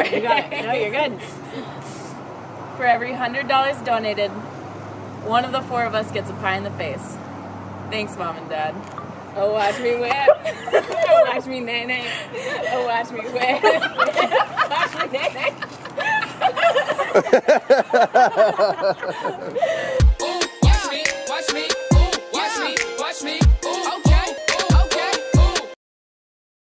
You got it. No, you're good. For every $100 donated, one of the four of us gets a pie in the face. Thanks, Mom and Dad. Oh, watch me whip. Oh, watch me nay-nay. Oh, watch me whip. Watch me nay-nay.